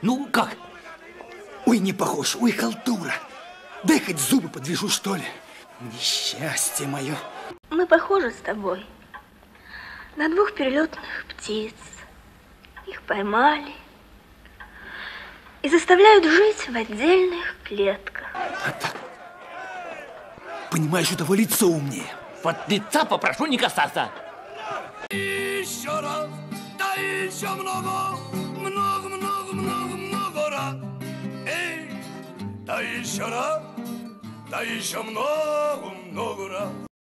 Ну, как? Ой, не похож, ой, халтура. Дай хоть зубы подвяжу, что ли. Несчастье мое. Мы похожи с тобой на двух перелетных птиц. Их поймали и заставляют жить в отдельных клетках. А так, понимаешь, у того лицо умнее. Вот лица попрошу не касаться. Еще раз, да еще много раз. Эй, да еще раз, да еще много раз.